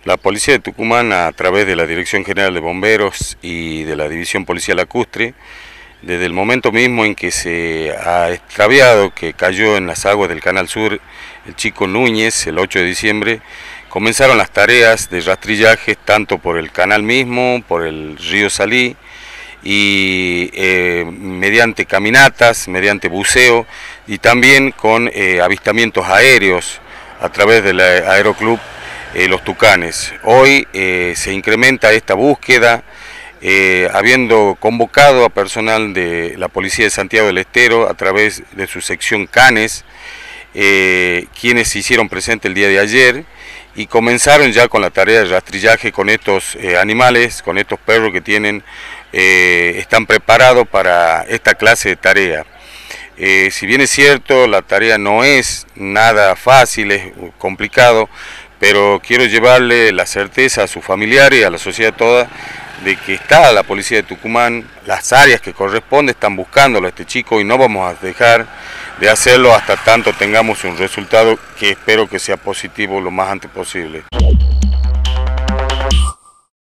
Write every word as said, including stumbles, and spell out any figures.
La Policía de Tucumán, a través de la Dirección General de Bomberos y de la División Policial Lacustre, desde el momento mismo en que se ha extraviado, que cayó en las aguas del Canal Sur el chico Núñez el ocho de diciembre, comenzaron las tareas de rastrillaje tanto por el canal mismo, por el río Salí, y eh, mediante caminatas, mediante buceo y también con eh, avistamientos aéreos a través del Aeroclub Eh, Los Tucanes. Hoy eh, se incrementa esta búsqueda, eh, habiendo convocado a personal de la Policía de Santiago del Estero a través de su sección Canes, eh, quienes se hicieron presentes el día de ayer y comenzaron ya con la tarea de rastrillaje con estos eh, animales, con estos perros que tienen, eh, están preparados para esta clase de tarea. Eh, si bien es cierto, la tarea no es nada fácil, es complicado, pero quiero llevarle la certeza a sus familiares y a la sociedad toda de que está la Policía de Tucumán, las áreas que corresponden están buscándolo a este chico y no vamos a dejar de hacerlo hasta tanto tengamos un resultado que espero que sea positivo lo más antes posible.